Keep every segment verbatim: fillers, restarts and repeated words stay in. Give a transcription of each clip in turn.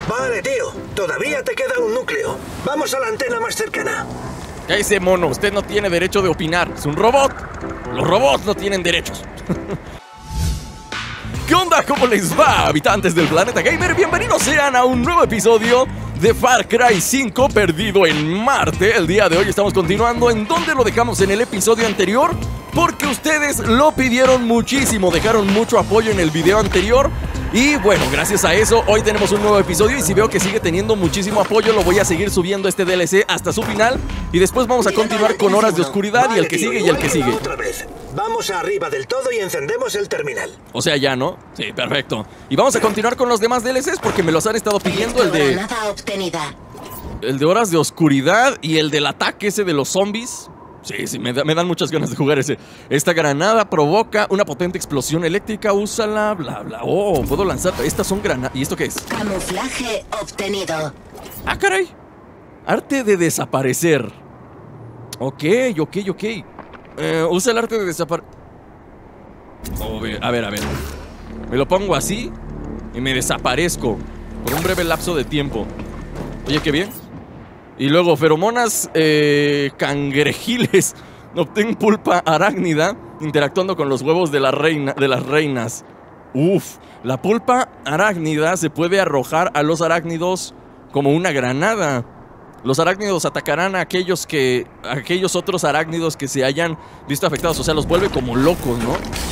Vale, tío. Todavía te queda un núcleo. Vamos a la antena más cercana. Ese mono, usted no tiene derecho de opinar. Es un robot. Los robots no tienen derechos. ¿Qué onda? ¿Cómo les va, habitantes del planeta gamer? Bienvenidos sean a un nuevo episodio de Far Cry cinco Perdido en Marte. El día de hoy estamos continuando en donde lo dejamos en el episodio anterior, porque ustedes lo pidieron muchísimo, dejaron mucho apoyo en el video anterior. Y bueno, gracias a eso hoy tenemos un nuevo episodio. Y si veo que sigue teniendo muchísimo apoyo, lo voy a seguir subiendo este D L C hasta su final. Y después vamos a continuar con Horas de Oscuridad, y el que sigue y el que sigue. Otra vez. Vamos arriba del todo y encendemos el terminal. O sea, ya, ¿no? Sí, perfecto. Y vamos a continuar con los demás D L Cs porque me los han estado pidiendo. El de... El de Horas de Oscuridad y el del ataque ese de los zombies. Sí, sí, me, da, me dan muchas ganas de jugar ese. Esta granada provoca una potente explosión eléctrica. Úsala, bla, bla. Oh, puedo lanzar. Estas son granadas. ¿Y esto qué es? Camuflaje obtenido. Ah, caray. Arte de desaparecer. Ok, ok, ok. Eh, usa el arte de desaparecer. Oh, a ver, a ver. Me lo pongo así y me desaparezco por un breve lapso de tiempo. Oye, qué bien. Y luego, feromonas eh, cangrejiles. Obtén pulpa arácnida interactuando con los huevos de, la reina, de las reinas. Uf, la pulpa arácnida se puede arrojar a los arácnidos como una granada. Los arácnidos atacarán a aquellos que a aquellos otros arácnidos que se hayan visto afectados. O sea, los vuelve como locos, ¿no?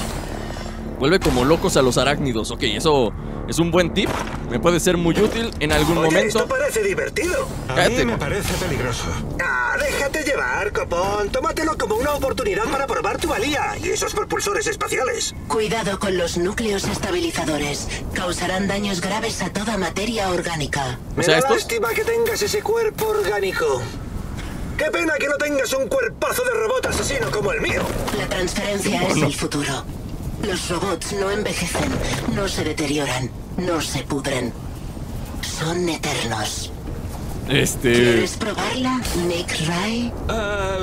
Vuelve como locos a los arácnidos. Ok, eso es un buen tip. Me puede ser muy útil en algún Oye, momento. Esto parece divertido. A Cállate. mí me parece peligroso. Ah, déjate llevar, copón. Tómatelo como una oportunidad para probar tu valía y esos propulsores espaciales. Cuidado con los núcleos estabilizadores. Causarán daños graves a toda materia orgánica. Me sea, da estos- lástima que tengas ese cuerpo orgánico. Qué pena que no tengas un cuerpazo de robot asesino como el mío. La transferencia es el futuro. Los robots no envejecen, no se deterioran, no se pudren. Son eternos. Este... ¿Quieres probarla, Nick Ray? Ah,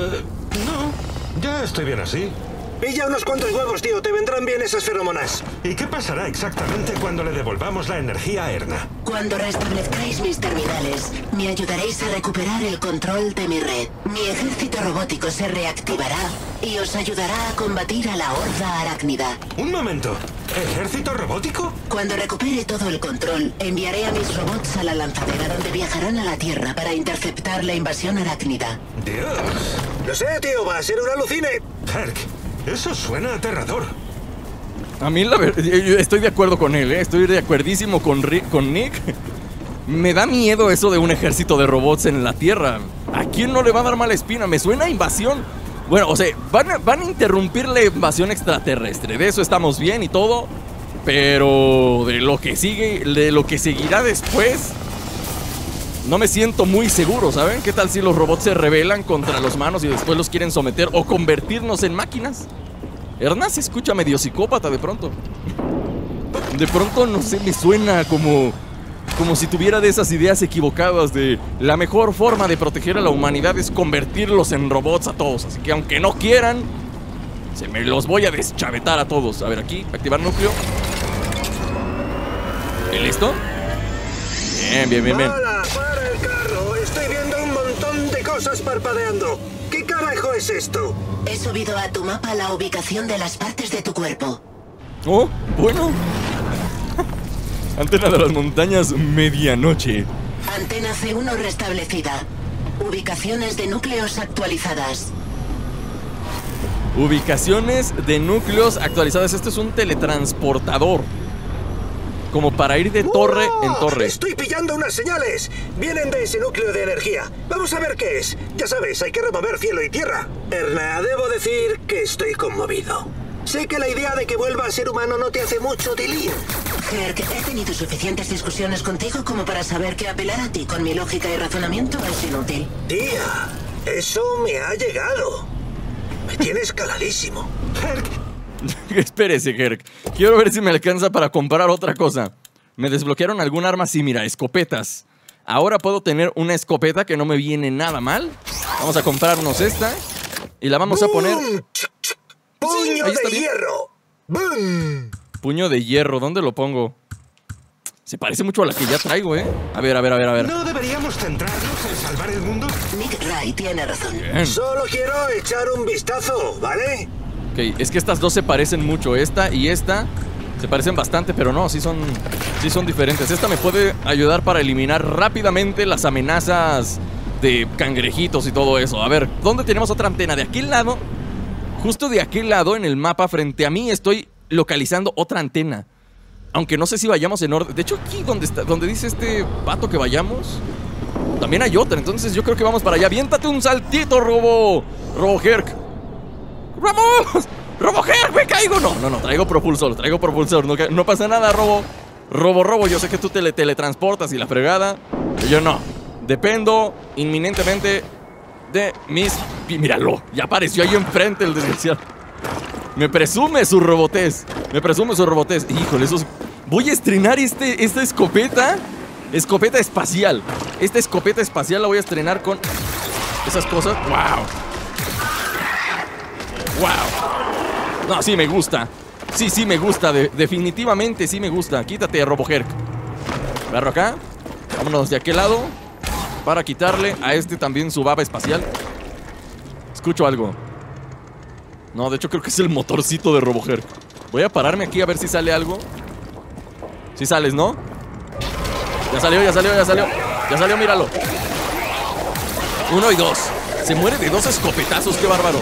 no, ya estoy bien así. Pilla unos cuantos huevos, tío. Te vendrán bien esas feromonas. ¿Y qué pasará exactamente cuando le devolvamos la energía a Erna? Cuando restablezcáis mis terminales, me ayudaréis a recuperar el control de mi red. Mi ejército robótico se reactivará y os ayudará a combatir a la horda arácnida. Un momento, ¿ejército robótico? Cuando recupere todo el control, enviaré a mis robots a la lanzadera donde viajarán a la Tierra para interceptar la invasión arácnida. Dios. Lo sé, tío. Va a ser un alucine. Herc, eso suena aterrador. A mí la verdad, yo estoy de acuerdo con él, ¿eh? Estoy de acuerdísimo con, Rick, con Nick. Me da miedo eso de un ejército de robots en la Tierra. ¿A quién no le va a dar mala espina? Me suena a invasión. Bueno, o sea, van a, van a interrumpir la invasión extraterrestre. De eso estamos bien y todo. Pero de lo que sigue, de lo que seguirá después, no me siento muy seguro, ¿saben? ¿Qué tal si los robots se rebelan contra los humanos y después los quieren someter o convertirnos en máquinas? Erna se escucha medio psicópata de pronto. De pronto, no sé, me suena como... Como si tuviera de esas ideas equivocadas de... La mejor forma de proteger a la humanidad es convertirlos en robots a todos. Así que aunque no quieran, se me los voy a deschavetar a todos. A ver, aquí, activar núcleo. ¿Y listo? Bien, bien, bien, bien. ¡Hala! ¡Para el carro! Estoy viendo un montón de cosas parpadeando. ¿Qué carajo es esto? He subido a tu mapa la ubicación de las partes de tu cuerpo. Oh, bueno. Antena de las montañas, medianoche. Antena C uno restablecida. Ubicaciones de núcleos actualizadas. Ubicaciones de núcleos actualizadas. Este es un teletransportador. Como para ir de torre ¡Wow! en torre. Estoy pillando unas señales. Vienen de ese núcleo de energía. Vamos a ver qué es. Ya sabes, hay que remover cielo y tierra. Erna, debo decir que estoy conmovido. Sé que la idea de que vuelva a ser humano no te hace mucho tilín. Herc, he tenido suficientes discusiones contigo como para saber que apelar a ti con mi lógica y razonamiento es inútil. Tía, eso me ha llegado. Me tienes caladísimo. Herc, Espérese, Herc. Quiero ver si me alcanza para comprar otra cosa. Me desbloquearon algún arma así, mira, escopetas. Ahora puedo tener una escopeta que no me viene nada mal. Vamos a comprarnos esta y la vamos a poner... ¡Bum! ¡Puño ahí está de bien. hierro! ¡Bum! Puño de hierro, ¿dónde lo pongo? Se parece mucho a la que ya traigo, ¿eh? A ver, a ver, a ver, a ver. ¿No deberíamos centrarnos en salvar el mundo? Nick Ray tiene razón. Bien. Solo quiero echar un vistazo, ¿vale? Ok, es que estas dos se parecen mucho. Esta y esta se parecen bastante, pero no, sí son, sí son diferentes. Esta me puede ayudar para eliminar rápidamente las amenazas de cangrejitos y todo eso. A ver, ¿dónde tenemos otra antena? De aquel lado, justo de aquel lado en el mapa, frente a mí, estoy localizando otra antena. Aunque no sé si vayamos en orden. De hecho, aquí donde está, donde dice este vato que vayamos, también hay otra. Entonces yo creo que vamos para allá. ¡Viéntate un saltito, Robo! Robo Herc. ¡Vamos! ¡Robo Herc! ¡Me caigo! No, no, no. Traigo propulsor. Traigo propulsor. No, no pasa nada, Robo. Robo, Robo. Yo sé que tú te le teletransportas y la fregada. Yo no. Dependo inminentemente de mis... Míralo. Ya apareció ahí enfrente el desgraciado. Me presume su robotez. Me presume su robotez. Híjole, esos... Voy a estrenar este, esta escopeta. Escopeta espacial. Esta escopeta espacial la voy a estrenar con esas cosas. ¡Wow! ¡Wow! No, sí me gusta. Sí, sí me gusta. De, definitivamente sí me gusta. Quítate, RoboHerc. Agarro acá. Vámonos de aquel lado para quitarle a este también su baba espacial. Escucho algo. No, de hecho creo que es el motorcito de RoboHerc. Voy a pararme aquí a ver si sale algo. Si sales, ¿no? Ya salió, ya salió, ya salió. Ya salió, míralo. Uno y dos. Se muere de dos escopetazos, qué bárbaro.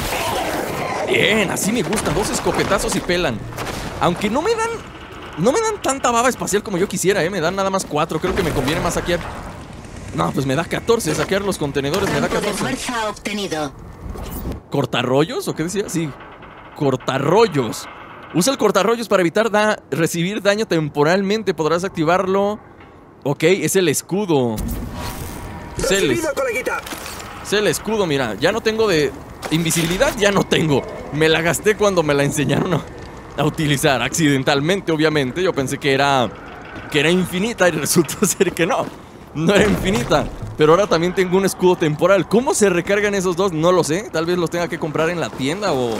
Bien, así me gusta. Dos escopetazos y pelan. Aunque no me dan... No me dan tanta baba espacial como yo quisiera, ¿eh? Me dan nada más cuatro. Creo que me conviene más saquear. No, pues me da catorce. Saquear los contenedores me da Campo de catorce. fuerza obtenido. ¿Cortarrollos o qué decía? Sí. Cortarrollos. Usa el cortarrollos para evitar da recibir daño temporalmente. Podrás activarlo. Ok, es el escudo. Es el, Recibido, coleguita. es el escudo, mira. Ya no tengo de... Invisibilidad ya no tengo. Me la gasté cuando me la enseñaron a, a utilizar. Accidentalmente, obviamente. Yo pensé que era... Que era infinita y resultó ser que no. No era infinita. Pero ahora también tengo un escudo temporal. ¿Cómo se recargan esos dos? No lo sé. Tal vez los tenga que comprar en la tienda o...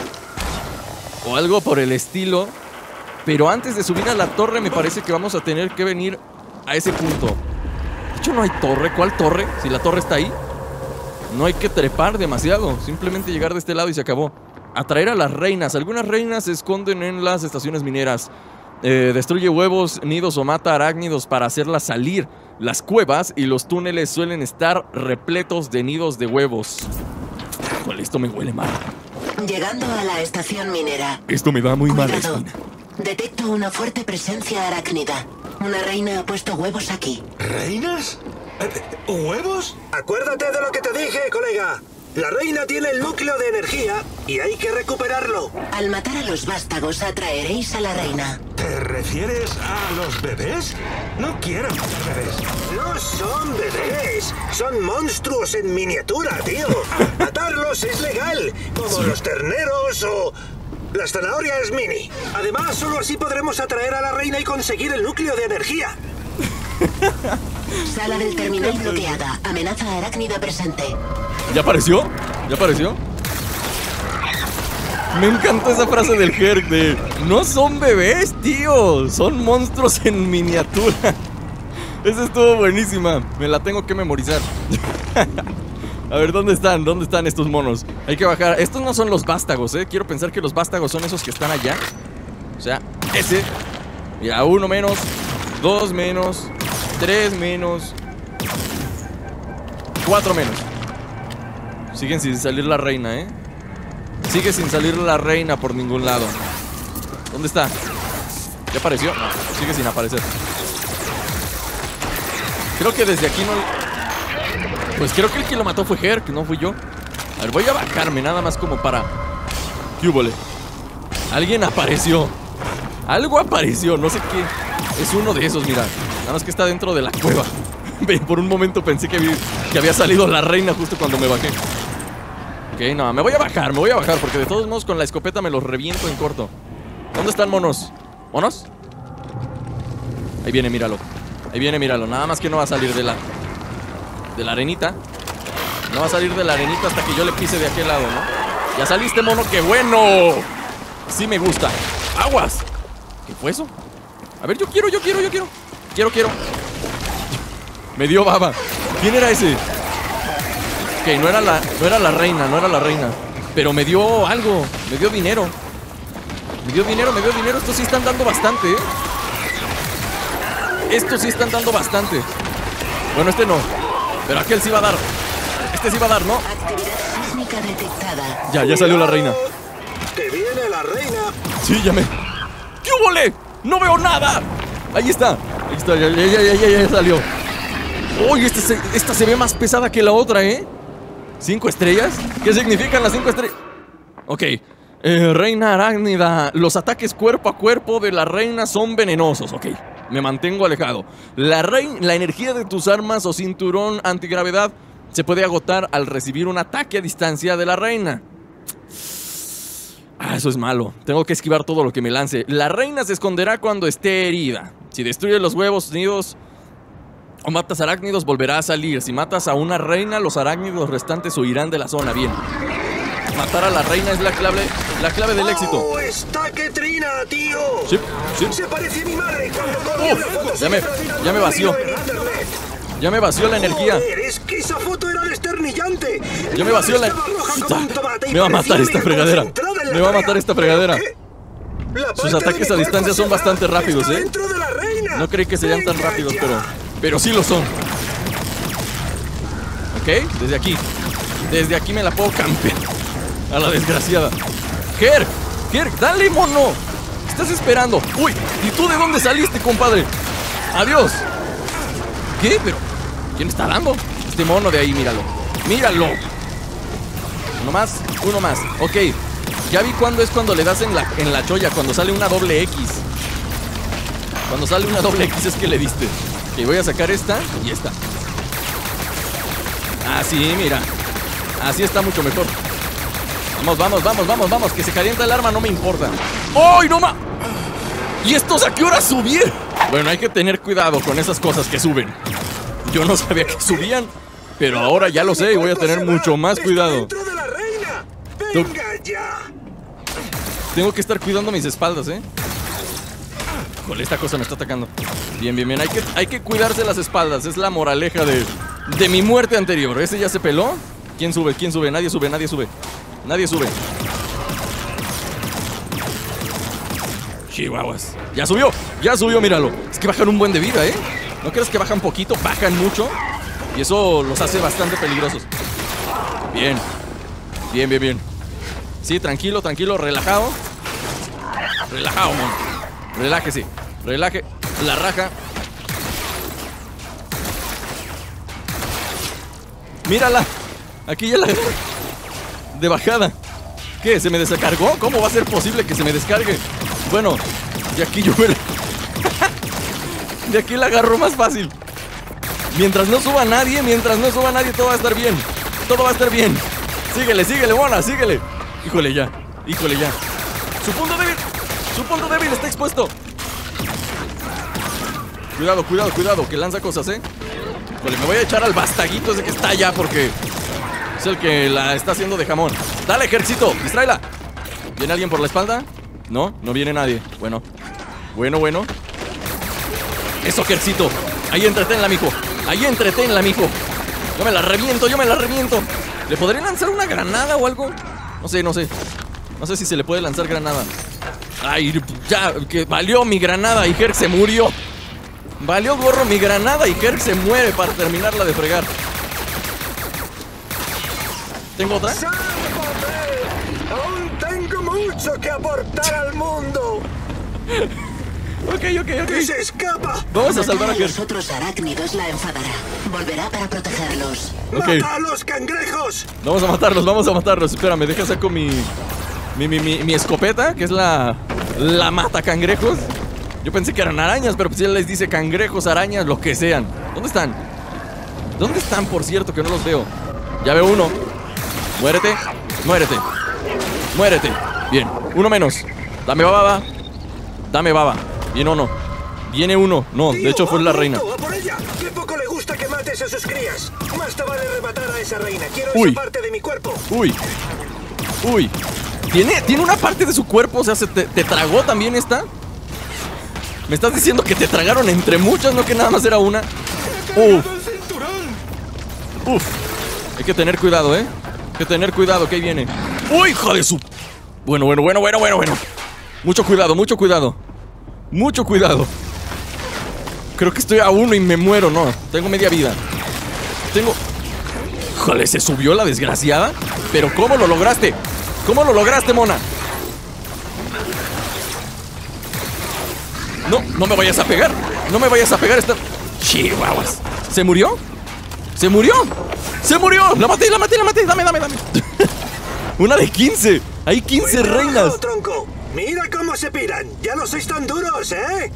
O algo por el estilo. Pero antes de subir a la torre me parece que vamos a tener que venir a ese punto. De hecho no hay torre. ¿Cuál torre? Si la torre está ahí. No hay que trepar demasiado. Simplemente llegar de este lado y se acabó. Atraer a las reinas. Algunas reinas se esconden en las estaciones mineras. Eh, destruye huevos, nidos o mata arácnidos para hacerlas salir. Las cuevas y los túneles suelen estar repletos de nidos de huevos. Híjole, esto me huele mal. Llegando a la estación minera. Esto me da muy mal. Cuidado. Detecto una fuerte presencia arácnida. Una reina ha puesto huevos aquí. ¿Reinas? Eh, ¿Huevos? Acuérdate de lo que te dije, colega. La reina tiene el núcleo de energía y hay que recuperarlo. Al matar a los vástagos atraeréis a la reina. ¿Te refieres a los bebés? No quiero matar bebés. No son bebés, son monstruos en miniatura, tío. Matarlos es legal, como los terneros o las zanahorias mini. Además, solo así podremos atraer a la reina y conseguir el núcleo de energía. Sala del terminal bloqueada. Amenaza arácnida presente. ¿Ya apareció? ¿Ya apareció? Me encantó esa frase del Herc de... No son bebés, tío. Son monstruos en miniatura. Esa estuvo buenísima. Me la tengo que memorizar. A ver, ¿dónde están? ¿Dónde están estos monos? Hay que bajar. Estos no son los vástagos, ¿eh? Quiero pensar que los vástagos son esos que están allá. O sea, ese. Mira, uno menos. Dos menos. Tres menos. Cuatro menos. Siguen sin salir la reina, ¿eh? Sigue sin salir la reina por ningún lado. ¿Dónde está? ¿Ya apareció? No, sigue sin aparecer. Creo que desde aquí no... Pues creo que el que lo mató fue Herc, no fui yo. A ver, voy a bajarme nada más como para... ¿Qué húbole? Alguien apareció. Algo apareció, no sé qué. Es uno de esos, mira. Nada más que está dentro de la cueva. Por un momento pensé que, vi, que había salido la reina justo cuando me bajé. Ok, no, me voy a bajar, me voy a bajar. Porque de todos modos con la escopeta me los reviento en corto. ¿Dónde están monos? ¿Monos? Ahí viene, míralo. Ahí viene, míralo. Nada más que no va a salir de la... De la arenita. No va a salir de la arenita hasta que yo le pise de aquel lado, ¿no? Ya saliste, mono, qué bueno. Sí me gusta. ¡Aguas! ¿Qué fue eso? A ver, yo quiero, yo quiero, yo quiero. Quiero, quiero. Me dio baba. ¿Quién era ese? Ok, no era la, no era la reina, no era la reina. Pero me dio algo. Me dio dinero. Me dio dinero, me dio dinero. Estos sí están dando bastante, ¿eh? Estos sí están dando bastante. Bueno, este no. Pero aquel sí va a dar. Este sí va a dar, ¿no? Actividad sísmica detectada. Ya, ya salió la reina. ¡Que viene la reina! Sí, ya me... ¿Qué hubo? ¡No veo nada! Ahí está. Ahí está, ya, ya, ya, ya, ya salió. Uy, este se, esta se ve más pesada que la otra, ¿eh? ¿Cinco estrellas? ¿Qué significan las cinco estrellas? Ok. Eh, reina arácnida. Los ataques cuerpo a cuerpo de la reina son venenosos. Ok. Me mantengo alejado. La, rein, la energía de tus armas o cinturón antigravedad se puede agotar al recibir un ataque a distancia de la reina. Ah, eso es malo. Tengo que esquivar todo lo que me lance. La reina se esconderá cuando esté herida. Si destruyes los huevos, nidos o matas arácnidos, volverá a salir. Si matas a una reina, los arácnidos restantes huirán de la zona. Bien. Matar a la reina es la clave, la clave del éxito. ¡Oh, está que trina, tío! Sí, sí. Se parece a mi madre cuando Uf, ya me, ya me vació. Ya me vació la energía. Joder, es que esa foto era desternillante. Ya me vació la... Me va a matar esta fregadera. Me va a matar esta fregadera. Sus ataques a distancia son bastante rápidos, ¿eh? No creí que serían tan rápidos, pero... Pero sí lo son. Ok, desde aquí. Desde aquí me la puedo campear. A la desgraciada. Ger, Ger, dale, mono. ¿Qué estás esperando? Uy, ¿y tú de dónde saliste, compadre? Adiós. ¿Qué? Pero... ¿quién está dando? Este mono de ahí, míralo. Míralo. Uno más, uno más. Ok. Ya vi cuándo es cuando le das en la, en la cholla. Cuando sale una doble X. Cuando sale una doble X es que le diste. Ok, voy a sacar esta y esta. Así, mira. Así está mucho mejor. Vamos, vamos, vamos, vamos, vamos. Que se calienta el arma, no me importa. ¡Ay, no ma! ¿Y estos a qué hora subir? Bueno, hay que tener cuidado con esas cosas que suben. Yo no sabía que subían, pero ahora ya lo sé y voy a tener mucho más cuidado. Tengo que estar cuidando mis espaldas, ¿eh? Híjole, esta cosa me está atacando. Bien, bien, bien. Hay que, hay que cuidarse las espaldas. Es la moraleja de, de mi muerte anterior. ¿Ese ya se peló? ¿Quién sube? ¿Quién sube? Nadie sube, nadie sube. Nadie sube. Chihuahuas. Ya subió, ya subió, míralo. Es que bajan un buen de vida, ¿eh? ¿No crees que bajan poquito? Bajan mucho. Y eso los hace bastante peligrosos. Bien. Bien, bien, bien. Sí, tranquilo, tranquilo, relajado. Relajado, mon. Relájese. Relaje la raja. Mírala. Aquí ya la... de bajada. ¿Qué? ¿Se me descargó? ¿Cómo va a ser posible que se me descargue? Bueno, de aquí yo me la... de aquí la agarro más fácil. Mientras no suba nadie, mientras no suba nadie, todo va a estar bien. Todo va a estar bien. Síguele, síguele, Mona, síguele. Híjole ya, híjole ya. Su punto débil, su punto débil está expuesto. Cuidado, cuidado, cuidado, que lanza cosas, ¿eh? Híjole, me voy a echar al bastaguito ese que está allá porque es el que la está haciendo de jamón. Dale, ejército, distráela. ¿Viene alguien por la espalda? No, no viene nadie. Bueno, bueno, bueno. Eso, ejército. Ahí entreténla, mijo. Ahí entreténla, mijo. Yo me la reviento, yo me la reviento. ¿Le podré lanzar una granada o algo? No sé, no sé. No sé si se le puede lanzar granada. Ay, ya, que valió mi granada y Herc se murió. Valió gorro mi granada y Herc se muere para terminarla de fregar. ¿Tengo otra? ¡Aún tengo mucho que aportar al mundo! Ok, ok, ok. ¡Se escapa! Vamos a salvar a Matar Herc. los otros arácnidos la enfadará. Volverá para protegerlos. Ok. ¡Mata a los cangrejos! Vamos a matarlos, vamos a matarlos. Espérame, deja saco mi mi, mi, mi, mi escopeta, que es la la mata cangrejos. Yo pensé que eran arañas, pero pues ya les dice cangrejos, arañas, lo que sean. ¿Dónde están? ¿Dónde están, por cierto, que no los veo? Ya veo uno. Muérete, muérete. Muérete. Bien, uno menos. Dame baba. Dame baba. Bien o no. Viene uno. No, de hecho fue la reina. ¡A por ella! ¡Qué poco le gusta que mates a sus crías! Más te vale rematar a esa reina. Quiero Uy. esa parte de mi cuerpo. Uy. Uy. ¿Tiene, tiene una parte de su cuerpo, o sea, ¿se te, te tragó también esta? ¿Me estás diciendo que te tragaron entre muchas, no que nada más era una? Uf. Uf. Hay que tener cuidado, ¿eh? Hay que tener cuidado, que ahí viene. ¡Uy, hijo de su! Bueno, bueno, bueno, bueno, bueno, bueno. Mucho cuidado, mucho cuidado. Mucho cuidado. Creo que estoy a uno y me muero, no. Tengo media vida. Tengo... Híjole, se subió la desgraciada. Pero ¿cómo lo lograste? ¿Cómo lo lograste, mona? No, no me vayas a pegar. No me vayas a pegar esta... Chihuahuas. ¿Se murió? ¿Se murió? ¡Se murió! ¡La maté, la maté, la maté! ¡Dame, dame, dame! Una de quince. Hay quince reinas. Tronco. Mira cómo se piran. Ya no sois tan duros, ¿eh?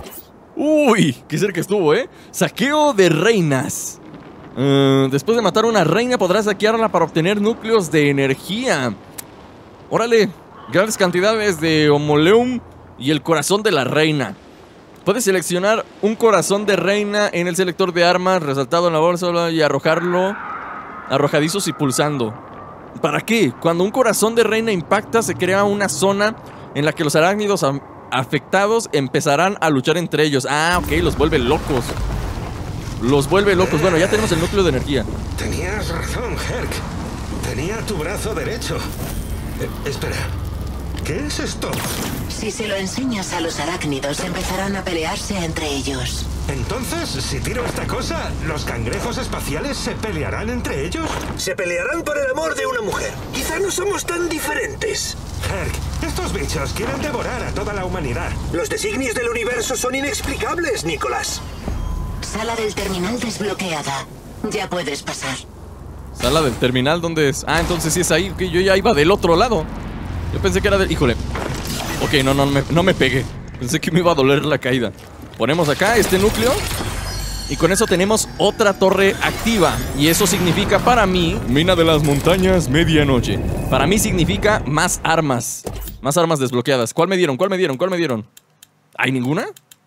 Uy, qué cerca estuvo, ¿eh? Saqueo de reinas. Uh, después de matar a una reina podrás saquearla para obtener núcleos de energía. Órale, grandes cantidades de homoleum y el corazón de la reina. Puedes seleccionar un corazón de reina en el selector de armas, resaltado en la bolsa, y arrojarlo arrojadizos y pulsando. ¿Para qué? Cuando un corazón de reina impacta, se crea una zona en la que los arácnidos afectados empezarán a luchar entre ellos. Ah, ok, los vuelve locos. Los vuelve locos. Bueno, ya tenemos el núcleo de energía. Tenías razón, Herc. Tenía tu brazo derecho. Eh, espera. ¿Qué es esto? Si se lo enseñas a los arácnidos, empezarán a pelearse entre ellos. Entonces, si tiro esta cosa, ¿los cangrejos espaciales se pelearán entre ellos? Se pelearán por el amor de una mujer. Quizá no somos tan diferentes. Herc, estos bichos quieren devorar a toda la humanidad. Los designios del universo son inexplicables, Nicolás. Sala del terminal desbloqueada. Ya puedes pasar. ¿Sala del terminal dónde es? Ah, entonces sí es ahí. Okay, yo ya iba del otro lado. Yo pensé que era del... Híjole. Ok, no, no, me, no me pegué. Pensé que me iba a doler la caída. Ponemos acá este núcleo. Y con eso tenemos otra torre activa. Y eso significa para mí... Mina de las montañas, medianoche. Para mí significa más armas. Más armas desbloqueadas. ¿Cuál me dieron? ¿Cuál me dieron? ¿Cuál me dieron? ¿Hay ninguna?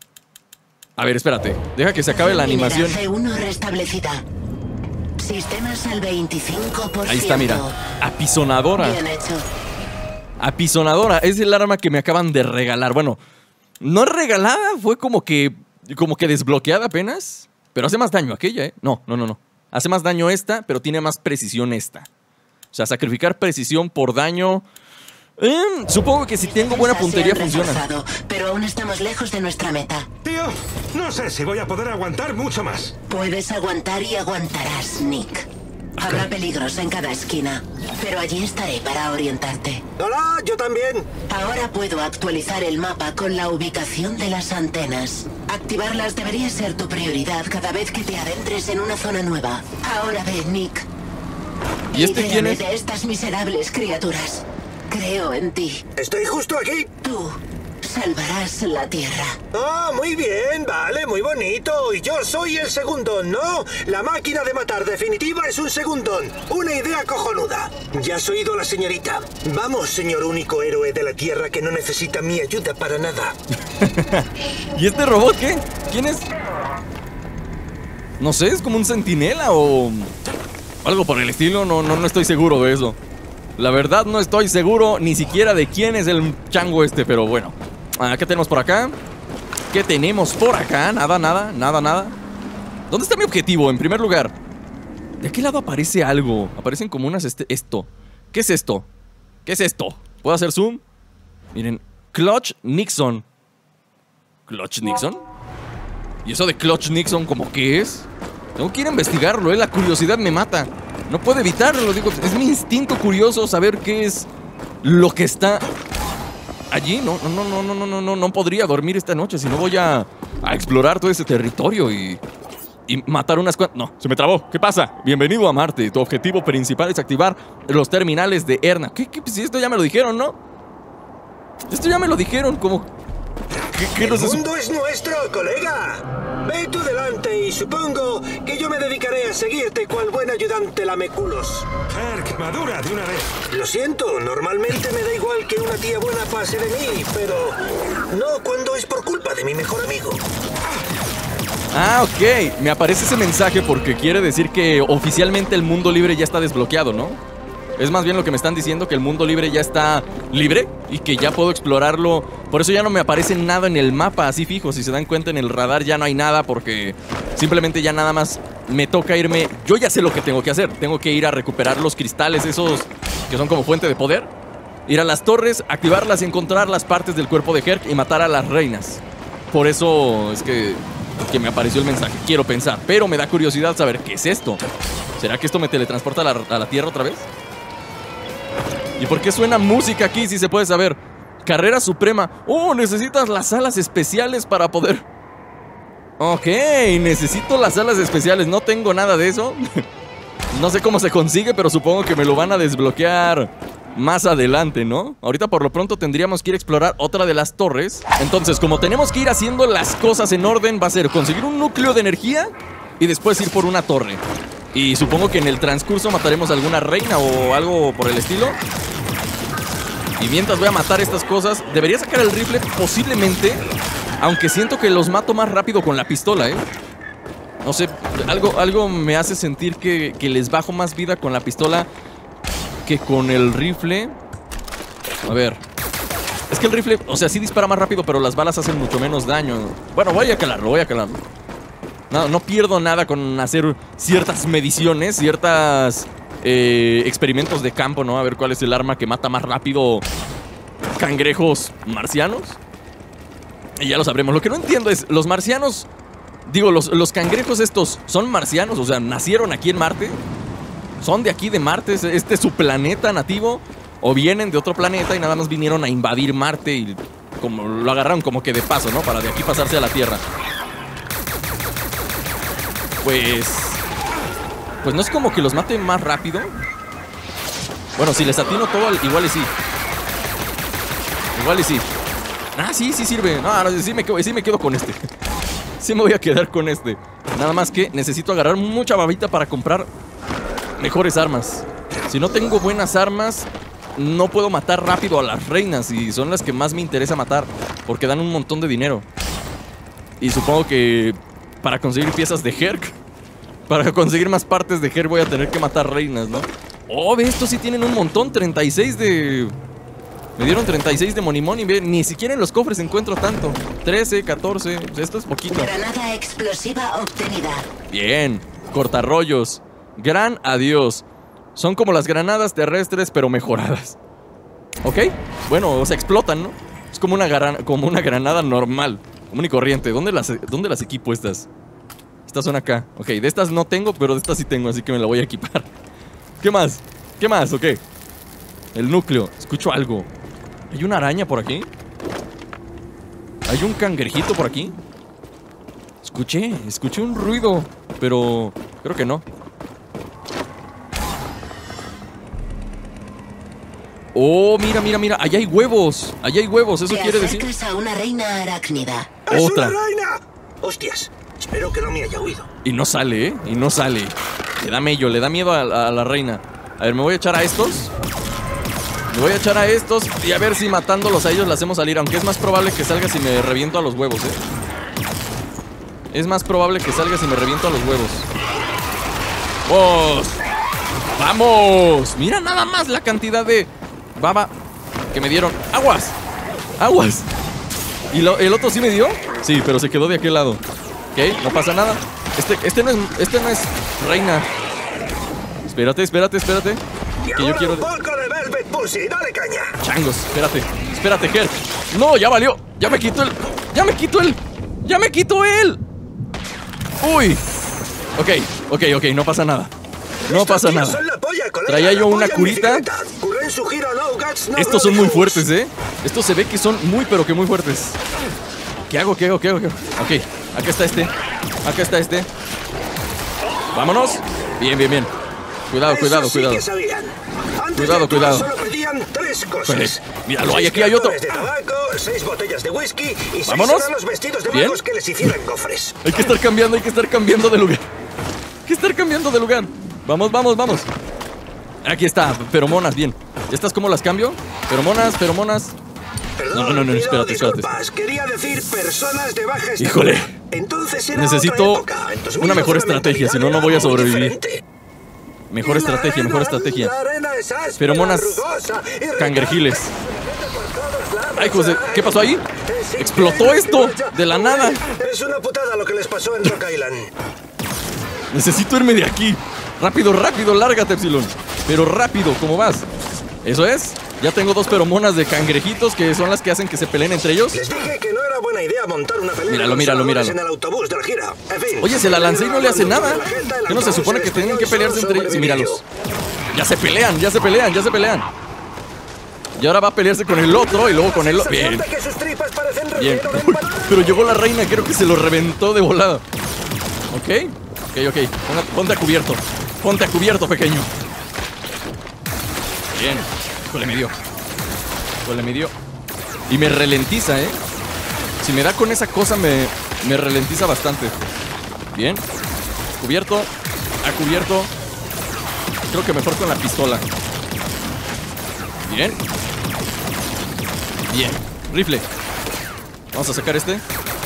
A ver, espérate. Deja que se acabe la animación. F uno restablecida. Sistemas al veinticinco por ciento. Ahí está, mira. Apisonadora. Bien hecho. Apisonadora. Es el arma que me acaban de regalar. Bueno, no regalada. Fue como que... Como que desbloqueada apenas. Pero hace más daño aquella, ¿eh? No, no, no, no. Hace más daño esta, pero tiene más precisión esta. O sea, sacrificar precisión por daño... Eh, supongo que si tengo buena puntería funciona. Pero aún estamos lejos de nuestra meta. Tío, no sé si voy a poder aguantar mucho más. Puedes aguantar y aguantarás, Nick. Habrá okay. peligros en cada esquina, pero allí estaré para orientarte. Hola, yo también. Ahora puedo actualizar el mapa con la ubicación de las antenas. Activarlas debería ser tu prioridad cada vez que te adentres en una zona nueva. Ahora ve, Nick. ¿Y este quién es? De estas miserables criaturas. Creo en ti. Estoy justo aquí. Tú salvarás la Tierra. Ah, muy bien, vale, muy bonito. Y yo soy el segundón, ¿no? La máquina de matar definitiva es un segundón. Una idea cojonuda. Ya has oído a la señorita. Vamos, señor único héroe de la Tierra que no necesita mi ayuda para nada. ¿Y este robot qué? ¿Quién es? No sé, es como un centinela o algo por el estilo. No, no, no estoy seguro de eso. La verdad no estoy seguro ni siquiera de quién es el chango este, pero bueno. Ah, ¿qué tenemos por acá? ¿Qué tenemos por acá? Nada, nada, nada, nada. ¿Dónde está mi objetivo? En primer lugar, ¿de qué lado aparece algo? Aparecen como unas... Este, esto. ¿Qué es esto? ¿Qué es esto? ¿Puedo hacer zoom? Miren, Clutch Nixon. ¿Clutch Nixon? ¿Y eso de Clutch Nixon como qué es? Tengo que ir a investigarlo, ¿eh? La curiosidad me mata. No puedo evitarlo, digo, es mi instinto curioso saber qué es lo que está allí. No, no, no, no, no, no, no, no podría dormir esta noche si no voy a, a explorar todo ese territorio y, y matar unas cuantas... No, se me trabó. ¿Qué pasa? Bienvenido a Marte. Tu objetivo principal es activar los terminales de Erna. ¿Qué? ¿Qué? Si esto ya me lo dijeron, ¿no? Esto ya me lo dijeron, como... ¿Qué, qué El mundo es nuestro, colega. Ve tú delante y supongo que yo me dedicaré a seguirte cual buen ayudante lameculos. Herc, madura de una vez. Lo siento, normalmente me da igual que una tía buena pase de mí, pero no cuando es por culpa de mi mejor amigo. Ah, ok. Me aparece ese mensaje porque quiere decir que oficialmente el mundo libre ya está desbloqueado, ¿no? Es más bien lo que me están diciendo, que el mundo libre ya está libre y que ya puedo explorarlo. Por eso ya no me aparece nada en el mapa así fijo. Si se dan cuenta, en el radar ya no hay nada, porque simplemente ya nada más me toca irme. Yo ya sé lo que tengo que hacer. Tengo que ir a recuperar los cristales esos que son como fuente de poder, ir a las torres, activarlas y encontrar las partes del cuerpo de Herc y matar a las reinas. Por eso es que, que me apareció el mensaje. Quiero pensar, pero me da curiosidad saber qué es esto. ¿Será que esto me teletransporta a la, a la Tierra otra vez? ¿Y por qué suena música aquí, si se puede saber? Carrera suprema. Oh, necesitas las alas especiales para poder... Ok, necesito las alas especiales. No tengo nada de eso. No sé cómo se consigue, pero supongo que me lo van a desbloquear más adelante, ¿no? Ahorita por lo pronto tendríamos que ir a explorar otra de las torres. Entonces, como tenemos que ir haciendo las cosas en orden, va a ser conseguir un núcleo de energía y después ir por una torre. Y supongo que en el transcurso mataremos a alguna reina o algo por el estilo. Y mientras voy a matar estas cosas, debería sacar el rifle posiblemente, aunque siento que los mato más rápido con la pistola, ¿eh? No sé, algo, algo me hace sentir que, que les bajo más vida con la pistola que con el rifle. A ver. Es que el rifle, o sea, sí dispara más rápido, pero las balas hacen mucho menos daño. Bueno, voy a calarlo, voy a calarlo. No, no pierdo nada con hacer ciertas mediciones, ciertas eh, experimentos de campo, ¿no? A ver cuál es el arma que mata más rápido cangrejos marcianos. Y ya lo sabremos. Lo que no entiendo es, los marcianos, digo, los, los cangrejos estos, ¿son marcianos? O sea, ¿nacieron aquí en Marte? ¿Son de aquí de Marte? ¿Este es su planeta nativo? ¿O vienen de otro planeta y nada más vinieron a invadir Marte y como lo agarraron como que de paso, ¿no? Para de aquí pasarse a la Tierra. Pues... Pues no es como que los maten más rápido. Bueno, si les atino todo, igual y sí. Igual y sí. Ah, sí, sí sirve. No, no, sí me quedo, sí me quedo con este. Sí me voy a quedar con este. Nada más que necesito agarrar mucha babita para comprar mejores armas. Si no tengo buenas armas, no puedo matar rápido a las reinas. Y son las que más me interesa matar, porque dan un montón de dinero. Y supongo que para conseguir piezas de Herc, para conseguir más partes de Herc, voy a tener que matar reinas, ¿no? Oh, ve, estos sí tienen un montón. treinta y seis de... Me dieron treinta y seis de Money Money. Ve, ni siquiera en los cofres encuentro tanto. trece, catorce, esto es poquito. Granada explosiva obtenida. Bien, cortarrollos. Gran adiós. Son como las granadas terrestres, pero mejoradas. ¿Ok? Bueno, o sea, explotan, ¿no? Es como una, gran, como una granada normal, común y corriente. ¿Dónde las, ¿Dónde las equipo estas? Estas son acá. Ok, de estas no tengo, pero de estas sí tengo, así que me la voy a equipar. ¿Qué más? ¿Qué más? Ok. El núcleo. Escucho algo. ¿Hay una araña por aquí? ¿Hay un cangrejito por aquí? Escuché, escuché un ruido, pero creo que no. Oh, mira, mira, mira, allá hay huevos. Allá hay huevos, eso Te quiere decir. acercas a una reina arácnida. ¡Es Otra. una reina! ¡Hostias! Espero que no me haya huido. Y no sale, ¿eh? Y no sale. Le da mello, le da miedo a, a la reina. A ver, me voy a echar a estos. Me voy a echar a estos y a ver si matándolos a ellos la hacemos salir. Aunque es más probable que salga si me reviento a los huevos, ¿eh? Es más probable que salga si me reviento a los huevos. ¡Vamos! ¡Vamos! Mira nada más la cantidad de baba que me dieron. ¡Aguas! ¡Aguas! ¿Y lo, el otro sí me dio? Sí, pero se quedó de aquel lado. Ok, no pasa nada. Este, este, no, es, este no es reina. Espérate, espérate, espérate. Y Que ahora yo quiero... un poco de Velvet Pussy, dale caña. Changos, espérate. Espérate, Herc. No, ya valió. Ya me quito el... Ya me quito el... Ya me quito él. Uy. Ok, ok, ok, no pasa nada. No Estos pasa tíos nada. son la polla, colega, Traía la yo una polla en curita. bicicleta. Curó en su giro, no guts, no Estos son muy rodeos. fuertes, ¿eh? Estos se ve que son muy, pero que muy fuertes. ¿Qué hago? ¿Qué hago? ¿Qué hago? ¿Qué hago? Ok, acá está este. Acá está este. Vámonos. Bien, bien, bien. Cuidado, Eso cuidado, sí cuidado. que sabían. Antes Cuidado, de actuar, cuidado. Solo pedían tres cosas. Pues, míralo, Seis ahí, aquí hay otro. cartones de tabaco, seis botellas de whisky y seis Vámonos. eran los vestidos de Bien. magos que les hicieran cofres. Hay que estar cambiando, hay que estar cambiando de lugar. Hay que estar cambiando de lugar. Vamos, vamos, vamos. Aquí está, feromonas, bien. ¿Estas cómo las cambio? Feromonas, feromonas. Perdón, No, no, no, no, pido espérate, espérate. disculpas. Quería decir personas de baja estatura. Híjole. Entonces era Necesito otra época. En dos mil una mejor doce la estrategia, mentalidad si no, no era voy a muy sobrevivir. diferente. Mejor estrategia, mejor estrategia. La arena es áspera, Feromonas rugosa y cangrejiles. por Ay, José, ¿qué pasó ahí? Explotó esto de la nada. Es una putada lo que les pasó en Rock Island. Necesito irme de aquí. Rápido, rápido, lárgate, Epsilon. Pero rápido, ¿cómo vas? Eso es. Ya tengo dos feromonas de cangrejitos que son las que hacen que se peleen entre ellos. Les dije que no era buena idea montar una pelea Míralo, con míralo, salvadores míralo. en el autobús del gira. En fin, Oye, se la lancé y no le hace nada. la gente, el ¿Qué no se autobús supone que español tienen que pelearse solo entre ellos? Sí, sobrevivió. míralos. Ya se pelean, ya se pelean, ya se pelean. Y ahora va a pelearse con el otro y luego con el otro. Bien, Que sus tripas parecen bien. relleno de Uy, empanada. pero llegó la reina, creo que se lo reventó de volada. Ok, ok, ok. Ponga- Ponte a cubierto. Ponte a cubierto, pequeño. Bien. Híjole, me dio. Híjole, me dio. Y me ralentiza, ¿eh? Si me da con esa cosa, me, me ralentiza bastante. Bien. Cubierto. A cubierto. Creo que mejor con la pistola. Bien. Bien. Rifle. Vamos a sacar este.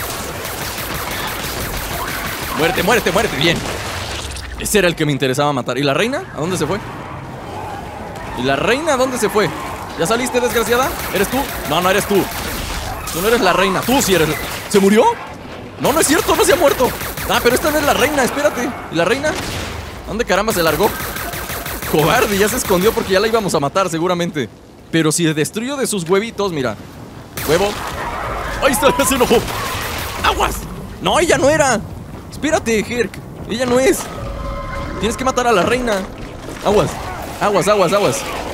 Muérete, muérete, muérete. Bien. Ese era el que me interesaba matar. ¿Y la reina? ¿A dónde se fue? ¿Y la reina a dónde se fue? ¿Ya saliste, desgraciada? ¿Eres tú? No, no eres tú. Tú no eres la reina. Tú sí eres. ¿Se murió? No, no es cierto, no se ha muerto. Ah, pero esta no es la reina, espérate. ¿Y la reina? ¿Dónde caramba se largó? Cobarde, ya se escondió porque ya la íbamos a matar seguramente. Pero si destruyo de sus huevitos, mira. Huevo. ¡Ahí está! ¡Se enojó! ¡Aguas! No, ella no era. Espérate, Herc. Ella no es. Tienes que matar a la reina. Aguas. Aguas, aguas, aguas.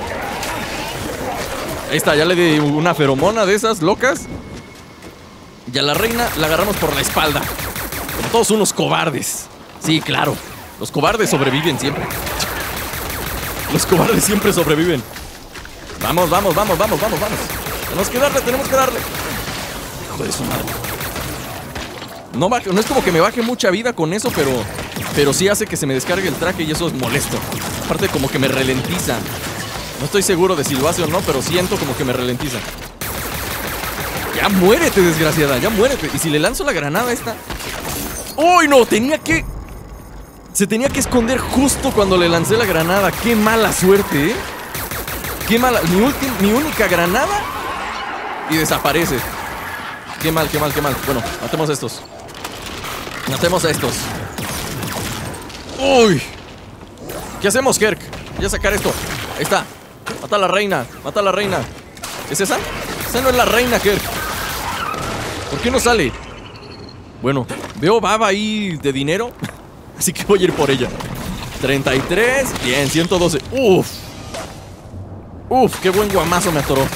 Ahí está, ya le di una feromona de esas locas. Y a la reina la agarramos por la espalda. Como todos unos cobardes. Sí, claro. Los cobardes sobreviven siempre. Los cobardes siempre sobreviven. Vamos, vamos, vamos, vamos, vamos, vamos. Tenemos que darle, tenemos que darle. Hijo de su madre. No, baje, no es como que me baje mucha vida con eso, pero Pero sí hace que se me descargue el traje y eso es molesto. Aparte como que me ralentiza. No estoy seguro de si lo hace o no, pero siento como que me ralentiza. Ya muérete, desgraciada, ya muérete. Y si le lanzo la granada esta... ¡Uy, no! Tenía que... Se tenía que esconder justo cuando le lancé la granada. ¡Qué mala suerte, eh! ¡Qué mala! Mi, ulti- mi única granada y desaparece. ¡Qué mal, qué mal, qué mal! Bueno, matemos a estos. Matemos a estos. ¡Uy! ¿Qué hacemos, Herc? Voy a sacar esto. Ahí está. Mata a la reina. Mata a la reina. ¿Es esa? Esa no es la reina, Herc. ¿Por qué no sale? Bueno, veo baba ahí de dinero. Así que voy a ir por ella. treinta y tres. Bien, ciento doce. Uf. Uf, qué buen guamazo me atoró.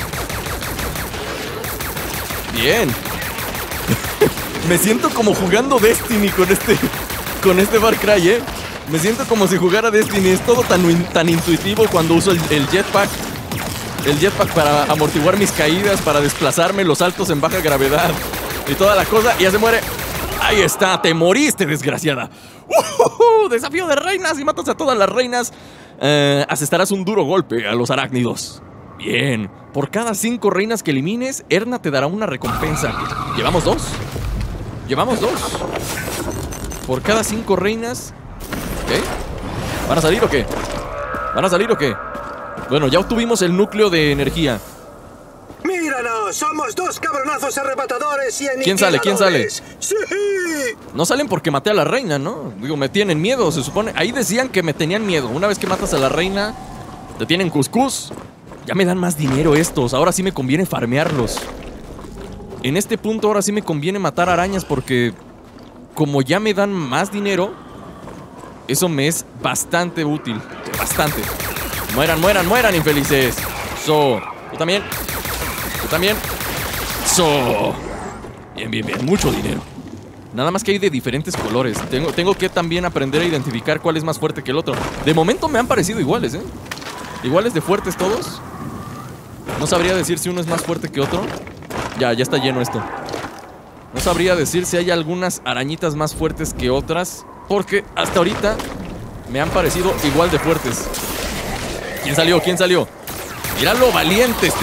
Bien. Me siento como jugando Destiny con este Con este Far Cry, eh. Me siento como si jugara Destiny. Es todo tan, tan intuitivo cuando uso el, el jetpack. El jetpack para amortiguar mis caídas, para desplazarme, los saltos en baja gravedad y toda la cosa. Y ya se muere. Ahí está, te moriste, desgraciada. Uh-huh, desafío de reinas. Si matas a todas las reinas, eh, asestarás un duro golpe a los arácnidos. Bien. Por cada cinco reinas que elimines, Erna te dará una recompensa. ¿Llevamos dos? Llevamos dos. Por cada cinco reinas. ¿Qué? ¿Van a salir o qué? ¿Van a salir o qué? Bueno, ya obtuvimos el núcleo de energía. ¡Míranos! ¡Somos dos cabronazos arrebatadores y aniquiladores! ¿Quién sale? ¿Quién sale? ¡Sí! No salen porque maté a la reina, ¿no? Digo, me tienen miedo, se supone. Ahí decían que me tenían miedo. Una vez que matas a la reina, te tienen cuscús. Ya me dan más dinero estos. Ahora sí me conviene farmearlos. En este punto ahora sí me conviene matar arañas porque... como ya me dan más dinero, eso me es bastante útil. Bastante. Mueran, mueran, mueran, infelices. So. Tú también. Tú también. So. Bien, bien, bien. Mucho dinero. Nada más que hay de diferentes colores. Tengo, tengo que también aprender a identificar cuál es más fuerte que el otro. De momento me han parecido iguales, ¿eh? Iguales de fuertes todos. No sabría decir si uno es más fuerte que otro. Ya, ya está lleno esto. No sabría decir si hay algunas arañitas más fuertes que otras, porque hasta ahorita me han parecido igual de fuertes. ¿Quién salió? ¿Quién salió? Mira lo valiente este.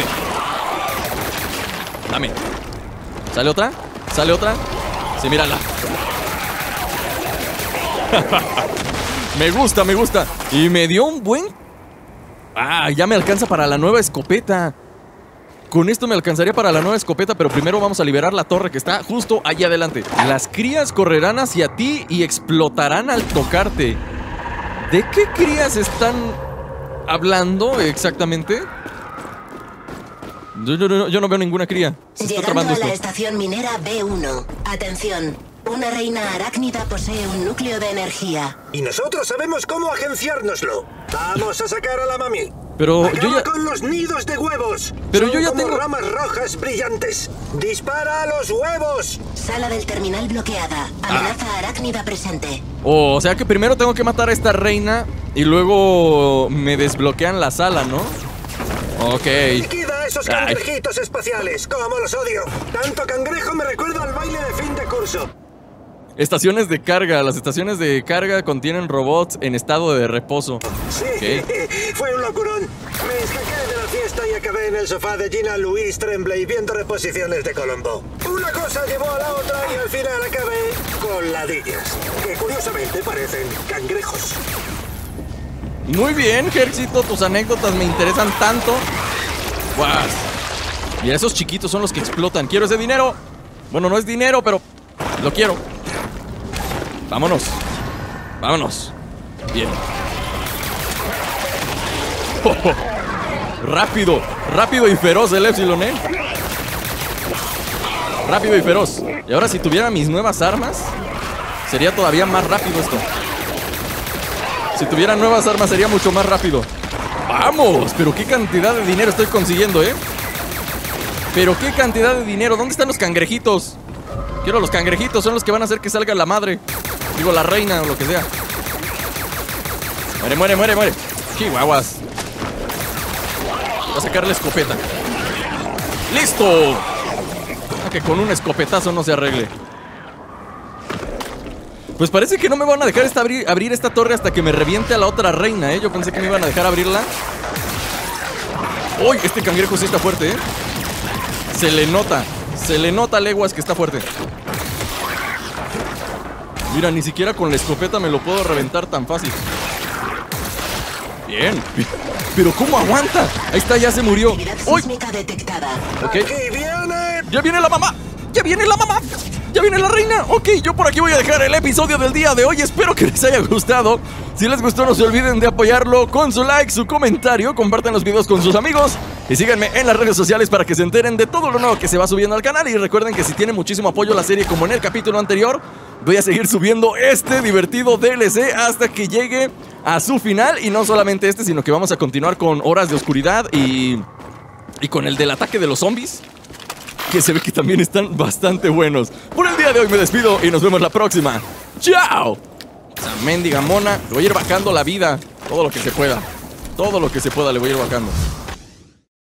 Dame. ¿Sale otra? ¿Sale otra? Sí, mírala. Me gusta, me gusta. Y me dio un buen... Ah, ya me alcanza para la nueva escopeta. Con esto me alcanzaría para la nueva escopeta, pero primero vamos a liberar la torre que está justo allí adelante. Las crías correrán hacia ti y explotarán al tocarte. ¿De qué crías están hablando exactamente? Yo, yo, yo, yo no veo ninguna cría. Se está Llegando a esto. la estación minera B uno. Atención, una reina arácnida posee un núcleo de energía. Y nosotros sabemos cómo agenciárnoslo. Vamos a sacar a la mami. Pero Acaba yo ya... con los nidos de huevos. Pero Son yo ya como tengo... ramas rojas brillantes. Dispara a los huevos. Sala del terminal bloqueada. Amenaza Ah. arácnida presente. Oh, o sea que primero tengo que matar a esta reina y luego me desbloquean la sala, ¿no? Ok. Liquida a esos Ay. cangrejitos espaciales. Cómo los odio. Tanto cangrejo me recuerda al baile de fin de curso. Estaciones de carga. Las estaciones de carga contienen robots en estado de reposo. Sí, Ok. fue un locurón. Me escaqué de la fiesta y acabé en el sofá de Gina Louise Tremblay viendo reposiciones de Colombo. Una cosa llevó a la otra y al final acabé con ladillas, que curiosamente parecen cangrejos. Muy bien, Jercito, tus anécdotas me interesan tanto. Guas. Mira, esos chiquitos son los que explotan. Quiero ese dinero. Bueno, no es dinero, pero lo quiero. Vámonos. Vámonos. Bien. Oh, oh. Rápido, rápido y feroz el Epsilon, ¿eh? Rápido y feroz. Y ahora si tuviera mis nuevas armas, sería todavía más rápido esto. Si tuviera nuevas armas sería mucho más rápido. ¡Vamos! Pero qué cantidad de dinero estoy consiguiendo, ¿eh? Pero qué cantidad de dinero. ¿Dónde están los cangrejitos? Quiero los cangrejitos, son los que van a hacer que salga la madre. Digo, la reina o lo que sea. Muere, muere, muere, muere. Chihuahuas. Voy a sacar la escopeta. ¡Listo! Ah, que con un escopetazo no se arregle. Pues parece que no me van a dejar esta abrir, abrir esta torre hasta que me reviente a la otra reina, ¿eh? Yo pensé que me iban a dejar abrirla. ¡Uy! Este cangrejo sí está fuerte, ¿eh? Se le nota. Se le nota a leguas que está fuerte. Mira, ni siquiera con la escopeta me lo puedo reventar tan fácil. Bien. Pero ¿cómo aguanta? Ahí está, ya se murió. ¡Uy! detectada. Ok. ¡Aquí viene! ¡Ya viene la mamá! ¡Ya viene la mamá! ¡Ya viene la reina! Ok, yo por aquí voy a dejar el episodio del día de hoy. Espero que les haya gustado. Si les gustó, no se olviden de apoyarlo con su like, su comentario. Compartan los videos con sus amigos. Y síganme en las redes sociales para que se enteren de todo lo nuevo que se va subiendo al canal. Y recuerden que si tiene muchísimo apoyo la serie, como en el capítulo anterior, voy a seguir subiendo este divertido D L C hasta que llegue a su final. Y no solamente este, sino que vamos a continuar con Horas de Oscuridad y, y con el del ataque de los zombies, que se ve que también están bastante buenos. Por el día de hoy me despido y nos vemos la próxima. ¡Chao! Esa mendiga mona. Le voy a ir bajando la vida. Todo lo que se pueda. Todo lo que se pueda le voy a ir bajando.